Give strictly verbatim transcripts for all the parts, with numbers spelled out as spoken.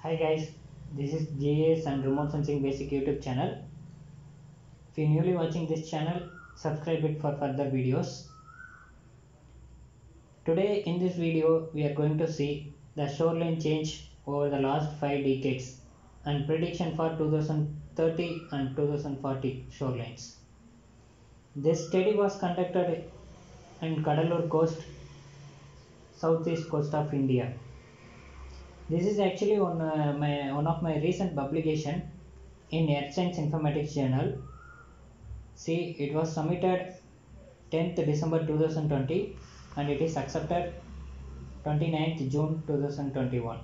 Hi guys, this is G S and Remote Sensing Basic YouTube channel. If you're newly watching this channel, subscribe it for further videos. Today in this video, we are going to see the shoreline change over the last five decades and prediction for two thousand thirty and two thousand forty shorelines. This study was conducted in Kadalur coast, southeast coast of India. This is actually one, uh, my, one of my recent publication in Earth Science Informatics Journal. See, it was submitted tenth December two thousand twenty and it is accepted twenty-ninth June two thousand twenty-one.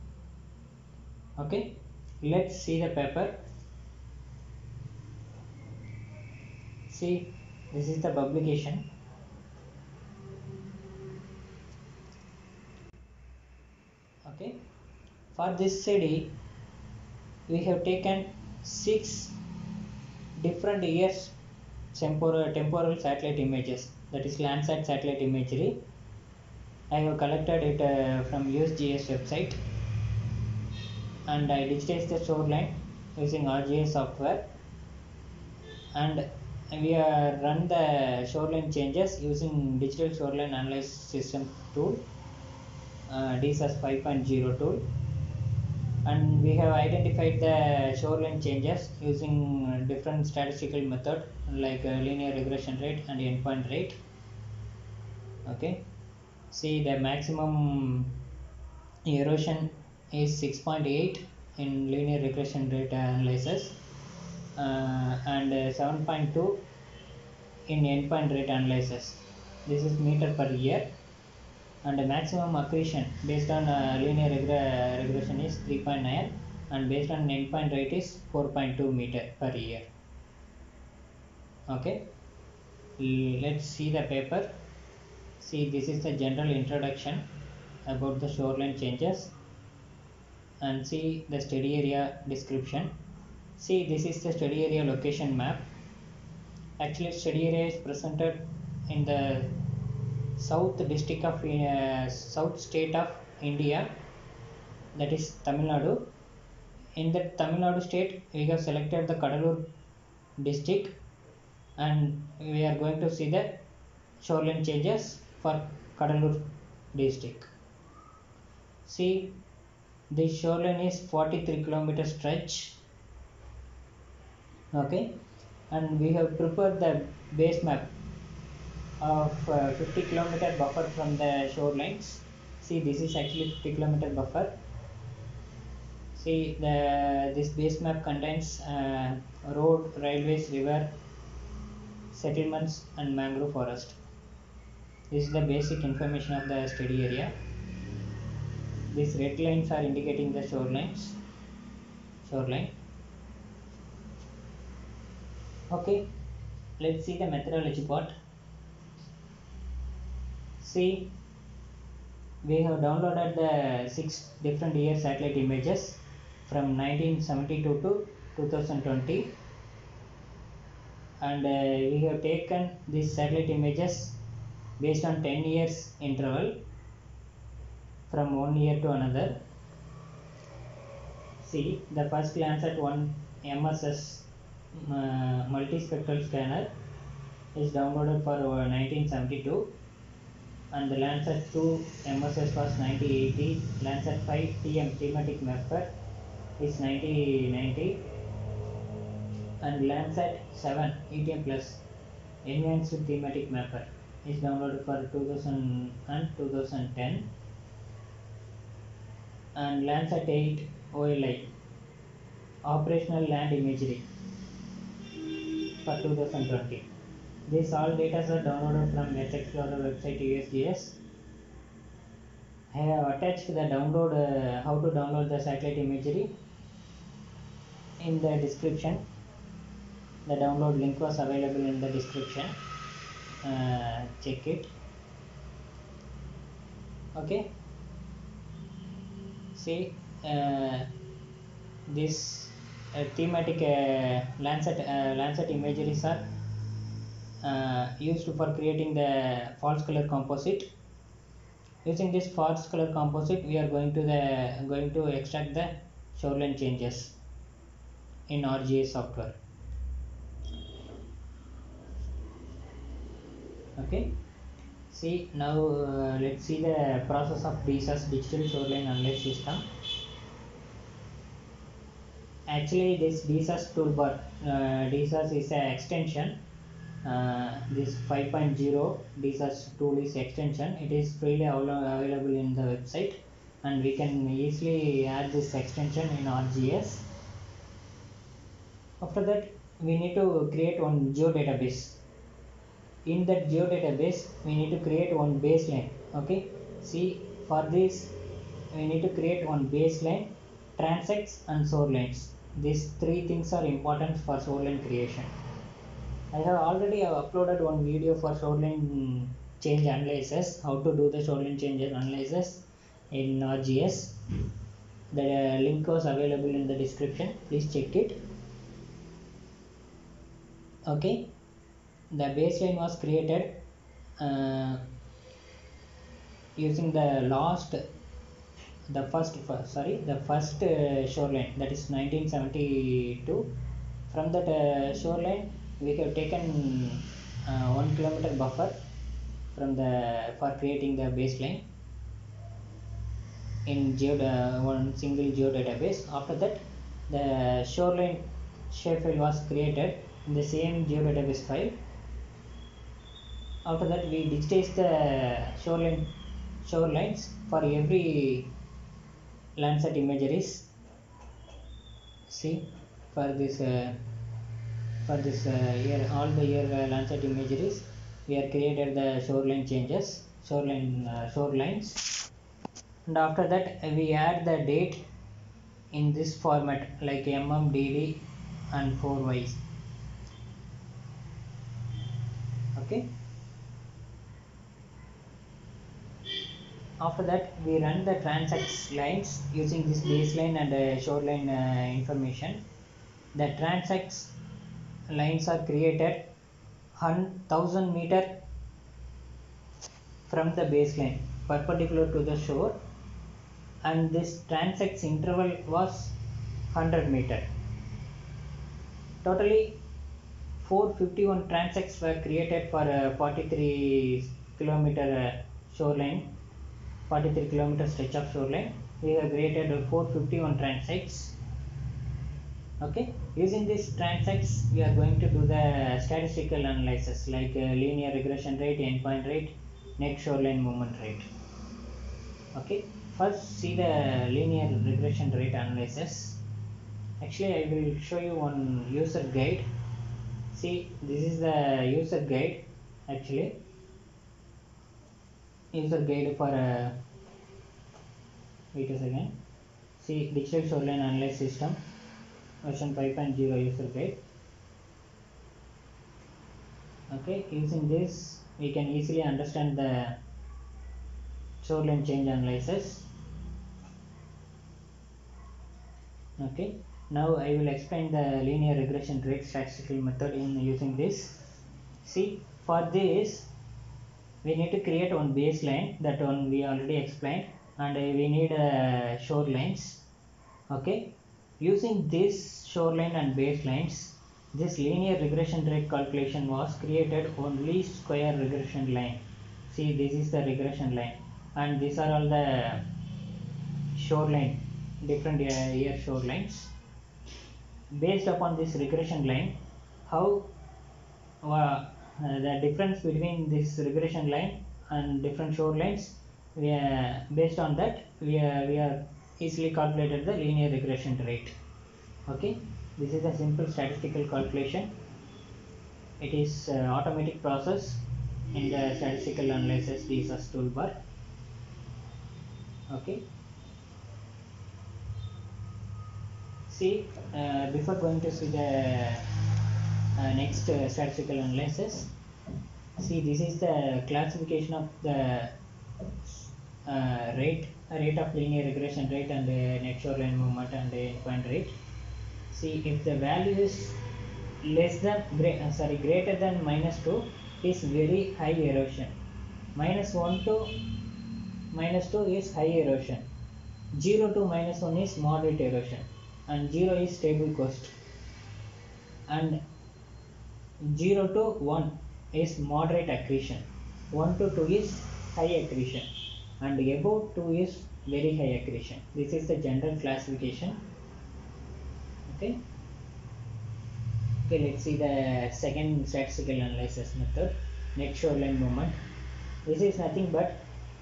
Okay, let's see the paper. See, this is the publication. Okay, for this study, we have taken six different years temporal, temporal satellite images, that is Landsat satellite imagery. I have collected it uh, from U S G S website and I digitized the shoreline using R G S software, and we uh, run the shoreline changes using digital shoreline analysis system tool, uh, D S A S five point zero tool, and we have identified the shoreline changes using different statistical method like uh, linear regression rate and endpoint rate. Okay, see the maximum erosion is six point eight in linear regression rate analysis uh, and uh, seven point two in endpoint rate analysis. This is meter per year, and the maximum accretion based on uh, linear regre regression is three point nine and based on endpoint rate is four point two meter per year. Okay, let's see the paper. See, this is the general introduction about the shoreline changes, and see the study area description. See, this is the study area location map. Actually, study area is presented in the south district of uh, south state of India, that is Tamil Nadu. In the Tamil Nadu state, we have selected the Kadalur district, and we are going to see the shoreline changes for Kadalur district. See, this shoreline is forty-three kilometer stretch. Okay, and we have prepared the base map of uh, fifty kilometer buffer from the shorelines. See, this is actually fifty kilometer buffer. See, the this base map contains uh, road, railways, river, settlements, and mangrove forest. This is the basic information of the study area. These red lines are indicating the shorelines. Shoreline. Okay, let's see the methodology part. See, we have downloaded the six different year satellite images from nineteen seventy-two to two thousand twenty, and uh, we have taken these satellite images based on ten years interval from one year to another. See, the first Landsat one M S S uh, multispectral scanner is downloaded for uh, nineteen seventy-two, and the Landsat two M S S was nineteen eighty, Landsat five T M thematic mapper is nineteen ninety, and Landsat seven E T M plus enhanced thematic mapper is downloaded for two thousand and two thousand ten, and Landsat eight O L I operational land imagery for two thousand twenty. These all data are downloaded from Earth Explorer website U S G S. I have attached the download uh, how to download the satellite imagery in the description. The download link was available in the description. Uh, check it. Okay. See, uh, this uh, thematic uh, Landsat uh, Landsat imageries are uh, used for creating the false color composite. Using this forest color composite, we are going to the going to extract the shoreline changes in R G S software. Okay, see now uh, let's see the process of D S A S digital shoreline analysis system. Actually, this D S A S toolbar, uh, D S A S is an extension. Uh, this five point zero D S A S tool is extension. It is freely available in the website, and we can easily add this extension in R G S. After that, we need to create one geodatabase. In that geodatabase, we need to create one baseline. Okay, see, for this we need to create one baseline, transects and shorelines. These three things are important for shoreline creation. I have already uploaded one video for shoreline change analysis, how to do the shoreline change analysis in R G S. The link was available in the description, please check it. Okay, the baseline was created uh, using the last the first sorry the first uh, shoreline, that is nineteen seventy-two. From that uh, shoreline we have taken uh, one kilometer buffer from the for creating the baseline in geo uh, one single geodatabase. After that, the shoreline shapefile was created in the same geodatabase file. After that, we digitize the shoreline shorelines for every Landsat imageries. See, for this uh, for this uh, year, all the year uh, Landsat imageries, we have created the shoreline changes, shoreline uh, shorelines, and after that we add the date in this format like mm, dd, and four y. Okay. After that, we run the transects lines using this baseline and uh, shoreline uh, information. The transects lines are created one thousand meter from the baseline perpendicular to the shore, and this transects interval was one hundred meter. Totally four hundred fifty-one transects were created for a forty-three kilometer uh, shoreline, forty-three kilometer stretch of shoreline. We have created four hundred fifty-one transects. Okay, using these transects we are going to do the statistical analysis like uh, linear regression rate, endpoint rate, net shoreline movement rate. Okay, first see the linear regression rate analysis. Actually, I will show you one user guide. See, this is the user guide. Actually, user guide for uh, wait a second. See, digital shoreline analysis system version five point zero user guide. Okay, using this we can easily understand the shoreline change analysis. Okay, now I will explain the linear regression rate statistical method in using this. See, for this we need to create one baseline, that one we already explained, and we need uh, shorelines. Okay, using this shoreline and baselines, this linear regression rate calculation was created on least square regression line. See, this is the regression line, and these are all the shoreline, different uh, year shorelines. Based upon this regression line, how uh, the difference between this regression line and different shorelines, we are, based on that we are, we are easily calculated the linear regression rate. Okay, this is a simple statistical calculation. It is uh, automatic process in the statistical analysis D S A S toolbar. Okay, see, uh, before going to see the uh, next uh, statistical analysis, see, this is the classification of the uh, rate rate of linear regression rate and uh, net shoreline movement and endpoint rate. See, if the value is less than uh, sorry greater than minus two, is very high erosion. Minus one to minus two is high erosion, zero to minus one is moderate erosion, and zero is stable coast, and zero to one is moderate accretion, one to two is high accretion, and above two is very high accretion. This is the general classification. Okay. Okay, let's see the second statistical analysis method, net shoreline moment. This is nothing but,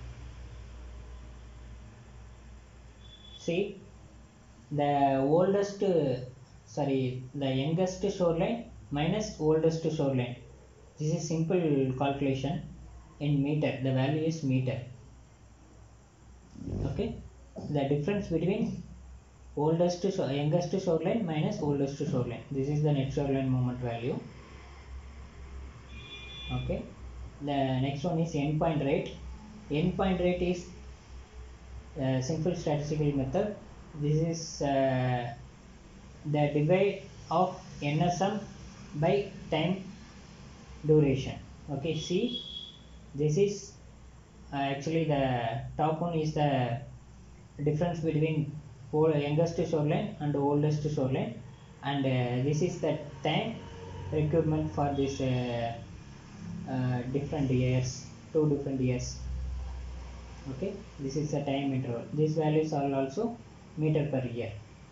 see, the oldest, sorry, the youngest shoreline minus oldest shoreline. This is simple calculation in meter. The value is meter. Okay, the difference between oldest youngest shoreline minus oldest shoreline. This is the net shoreline moment value. Okay, the next one is endpoint rate. Endpoint rate is a simple statistical method. This is uh, the divide of N S M by time duration. Okay, see, this is uh, actually the top one is the difference between old, youngest shoreline and oldest shoreline, and uh, this is the time requirement for this uh, uh, different years, two different years. Okay, this is the time interval. These values are also meter per year.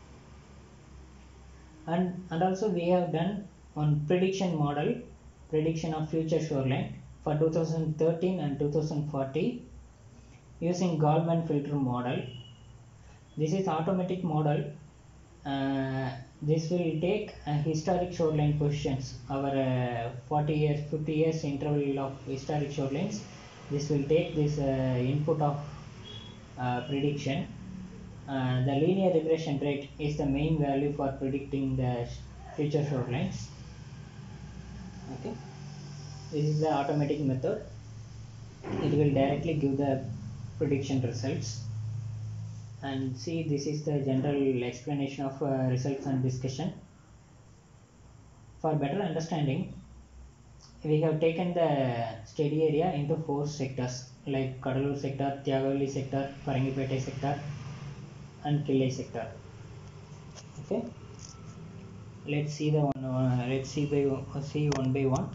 And, and also we have done on prediction model, prediction of future shoreline for two thousand thirteen and two thousand forty using Goldman filter model. This is automatic model. Uh, this will take uh, historic shoreline positions, our uh, forty years, fifty years interval of historic shorelines. This will take this uh, input of uh, prediction. Uh, the linear regression rate is the main value for predicting the future shorelines. Okay, this is the automatic method. It will directly give the prediction results. And see, this is the general explanation of uh, results and discussion. For better understanding, we have taken the study area into four sectors like Kadalur sector, Tyagavali sector, Parangipete sector, and Killai sector. Okay, let's see the one. Uh, let's see by uh, see one by one.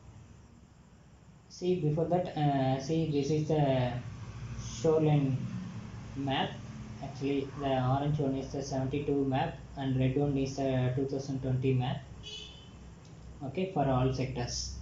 See, before that, uh, see, this is the shoreline map. Actually, the orange one is the seventy-two map, and red one is the two thousand twenty map. Okay, for all sectors.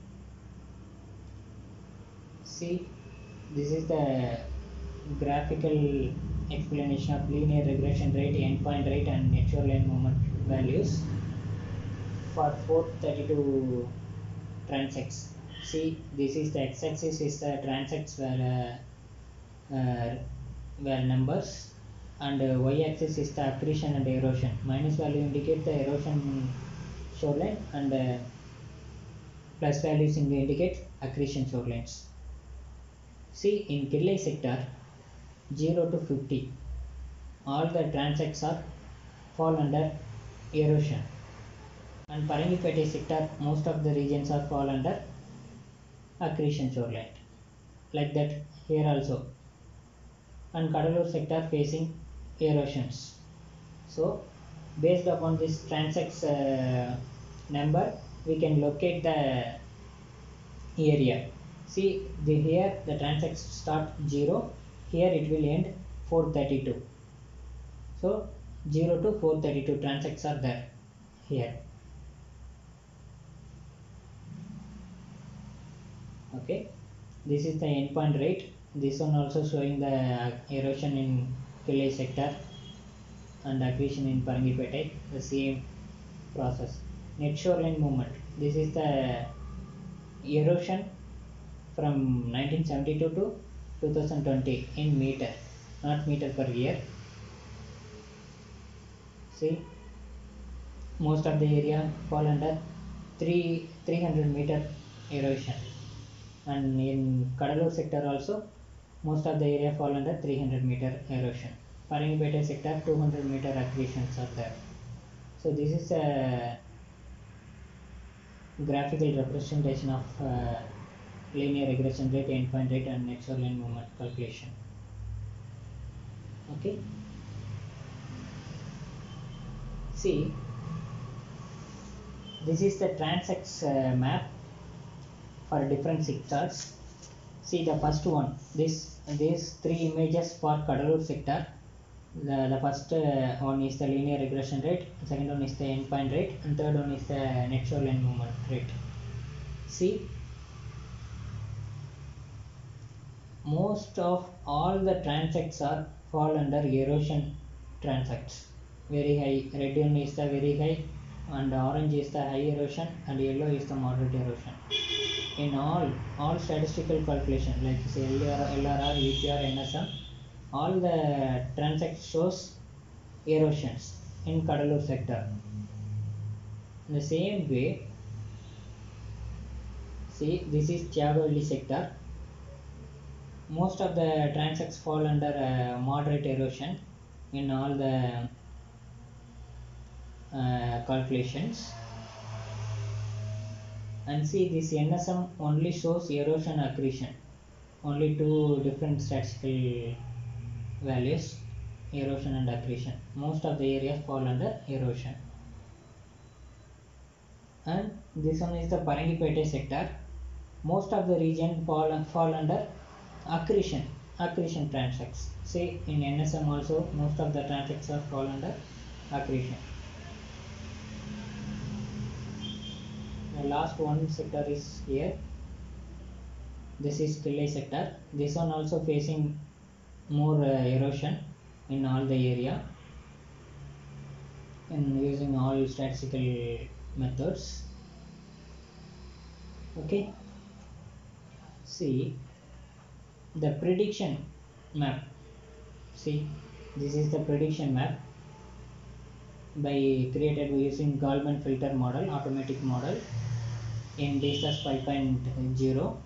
See, this is the graphical explanation of linear regression rate, endpoint rate, and net shoreline moment values for four thirty-two transects. See, this is the x-axis is the transects where uh, uh, where numbers, and uh, y-axis is the accretion and erosion. Minus value indicate the erosion shoreline, and uh, plus values indicate accretion shorelines. See, in Killai sector, zero to fifty, all the transects are fall under erosion, and Parangipete sector, most of the regions are fall under accretion shoreline, like that here also, and Kadalur sector facing erosions. So based upon this transects uh, number, we can locate the area. See, the here the transects start zero, here it will end four thirty-two. So zero to four thirty-two transects are there here. Okay, this is the endpoint rate. This one also showing the erosion in Killai sector and accretion in Parangipete, the same process. Net shoreline movement. This is the erosion from nineteen seventy-two to two thousand twenty in meter, not meter per year. See, most of the area fall under three three hundred meter erosion, and in Kadalur sector also most of the area fall under three hundred meter erosion. Parangipete sector two hundred meter accretions are there. So this is a graphical representation of uh, linear regression rate, endpoint rate, and net shoreline moment calculation. Okay, see, this is the transects uh, map for different sectors. See the first one, this these three images for Kadalur sector. The, the first uh, one is the linear regression rate, the second one is the endpoint rate, and third one is the net shoreline movement rate. See, most of all the transects are fall under erosion transects. Very high, red one is the very high, and orange is the high erosion, and yellow is the moderate erosion. In all all statistical calculation like say L R R, V P R, N S M, all the transect shows erosions in Kadalur sector. In the same way, see, this is Thiagovilli sector. Most of the transects fall under uh, moderate erosion in all the uh, calculations. And see, this N S M only shows erosion accretion, only two different statistical values, erosion and accretion. Most of the areas fall under erosion. And this one is the Parangipete sector. Most of the region fall, fall under accretion, accretion transects. See, in N S M also most of the transects are fall under accretion. The last one sector is here. This is Killay sector. This one also facing more uh, erosion in all the area, in using all statistical methods. Okay, see the prediction map. See, this is the prediction map by created using Goldman filter model, automatic model in D S A S five point zero.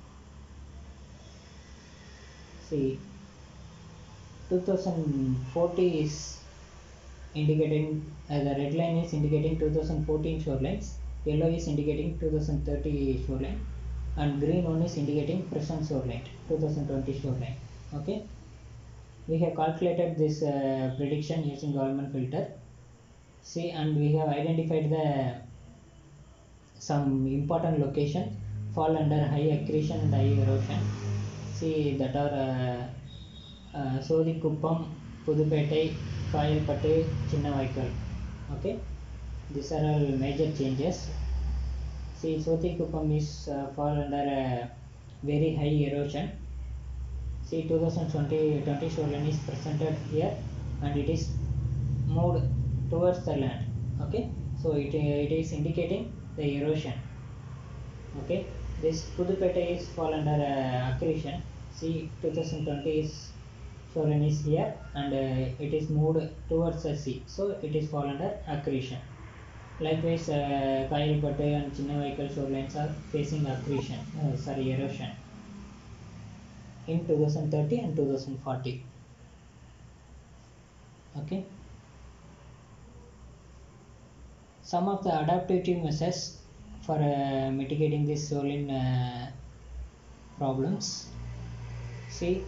See, two thousand forty is indicating, uh, the red line is indicating two thousand fourteen shorelines, yellow is indicating two thousand thirty shoreline, and green one is indicating present shoreline, two thousand twenty shoreline. Okay, we have calculated this uh, prediction using Goldman filter. See, and we have identified the some important location fall under high accretion and high erosion. See, that are uh, uh, Sodikuppam, Pudupettai, Kayalpattu, Chinnavaikal. Okay, these are all major changes. See, Sodikuppam is uh, fall under uh, very high erosion. See, two thousand twenty, twenty shoreline is presented here, and it is moved towards the land. Okay, so it, it is indicating the erosion. Okay, this Pudupettai is fall under uh, accretion. See, two thousand twenty is shoreline is here, and uh, it is moved towards the sea, so it is fall under accretion. Likewise, uh, Kayalpattu and Chinnavaikal shorelines are facing accretion, uh, sorry, erosion in two thousand thirty and two thousand forty. Okay, some of the adaptive measures for uh, mitigating these shoreline uh, problems. See,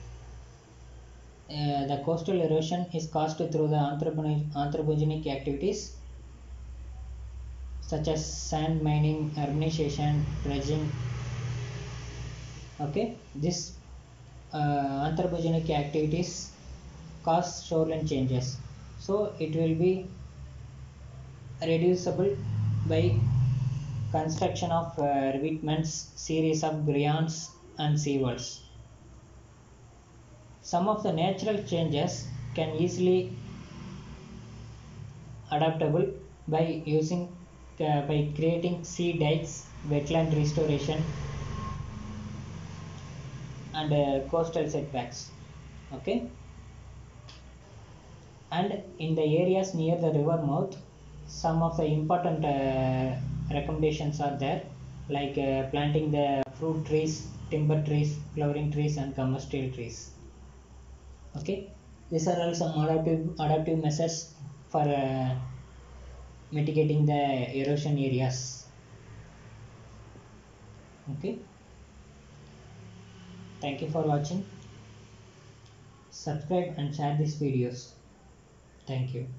uh, the coastal erosion is caused through the anthropogenic activities such as sand mining, urbanization, dredging. Okay, this uh, anthropogenic activities cause shoreline changes, so it will be reducible by construction of uh, revetments, series of griots and seawalls. Some of the natural changes can easily adaptable by using uh, by creating sea dikes, wetland restoration, and uh, coastal setbacks. Okay, and in the areas near the river mouth, some of the important uh, recommendations are there, like uh, planting the fruit trees, timber trees, flowering trees, and commercial trees. Okay, these are all some adaptive adaptive measures for uh, mitigating the erosion areas. Okay, thank you for watching. subscribe and share these videos. Thank you.